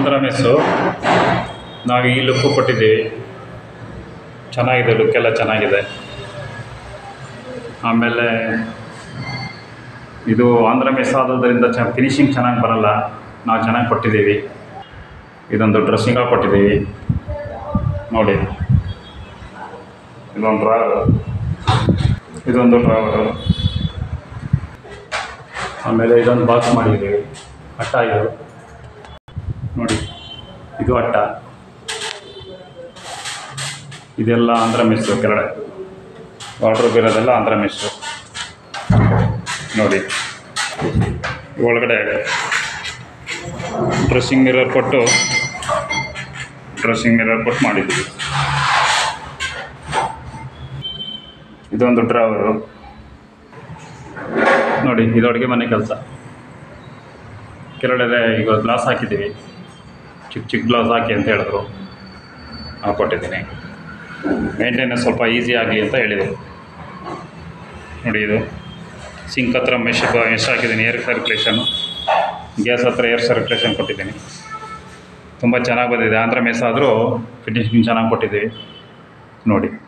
Andhra mess. ನಾವು ಈ look ಕೊಟ್ಟಿದ್ದೀವಿ, ಚೆನ್ನಾಗಿದೆ, ಲುಕ್ಕೆಲ್ಲ ಚೆನ್ನಾಗಿದೆ. ಆಮೇಲೆ ಇದು ಆಂಧ್ರ ಮೆಸ್ ಆಗೋದ್ರಿಂದ ಫಿನಿಶಿಂಗ್ ಚೆನ್ನಾಗಿ ಬರೋಲ್ಲ, ನಾವು ಚೆನ್ನಾಗಿ ಕೊಟ್ಟಿದ್ದೀವಿ. ಇದೊಂದು ಡ್ರೆಸ್ಸಿಂಗ್ ಹಾಕಿ ಕೊಟ್ಟಿದ್ದೀವಿ ನೋಡಿ. ಇದೊಂದು ಡ್ರಾವರು. ಆಮೇಲೆ ಇದೊಂದು ಬಾಕ್ಸ್ ಮಾಡಿದ್ದೀವಿ, ಅಟ್ಟ ಇದು ನೋಡಿ, ಇದು ಅಟ್ಟ. ಇದೆಲ್ಲ ಆಂಧ್ರ ಮೆಸ್ಸು, ಕೆಳಗಡೆ ವಾರ್ಡ್ರೋಬ್ ಇರೋದೆಲ್ಲ ಆಂಧ್ರ ಮೆಸ್ಸು ನೋಡಿ. ಒಳಗಡೆ ಡ್ರೆಸ್ಸಿಂಗ್ ಮಿರರ್ ಕೊಟ್ಟು ಮಾಡಿದ್ದೀವಿ. ಇದೊಂದು ಡ್ರಾವರು ನೋಡಿ, ಇದು ಅಡುಗೆ ಮನೆ ಕೆಲಸ. ಕೆಳಗಡೆ ಈಗ ಗ್ಲಾಸ್ ಹಾಕಿದ್ದೀವಿ, ಚಿಕ್ಕ ಗ್ಲಾಸ್ ಹಾಕಿ ಅಂತ ಹೇಳಿದ್ರು, ಹಾಕ್ಕೊಟ್ಟಿದ್ದೀನಿ. ಮೇಂಟೆನೆನ್ಸ್ ಸ್ವಲ್ಪ ಈಸಿ ಆಗಲಿ ಅಂತ ಹೇಳಿದರು ನೋಡಿ. ಇದು ಸಿಂಕ್ ಹತ್ರ ಮೆಶ್ ಹಾಕಿದ್ದೀನಿ, ಏರ್ ಸರ್ಕ್ಯುಲೇಷನ್ನು. ಗ್ಯಾಸ್ ಹತ್ರ ಏರ್ ಸರ್ಕ್ಯುಲೇಷನ್ ಕೊಟ್ಟಿದ್ದೀನಿ. ತುಂಬ ಚೆನ್ನಾಗಿ ಬಂದಿದೆ. ಆಂಧ್ರ ಮೆಸ್ ಆದರೂ ಫಿನಿಶಿಂಗ್ ಚೆನ್ನಾಗಿ ಕೊಟ್ಟಿದ್ದೀವಿ ನೋಡಿ.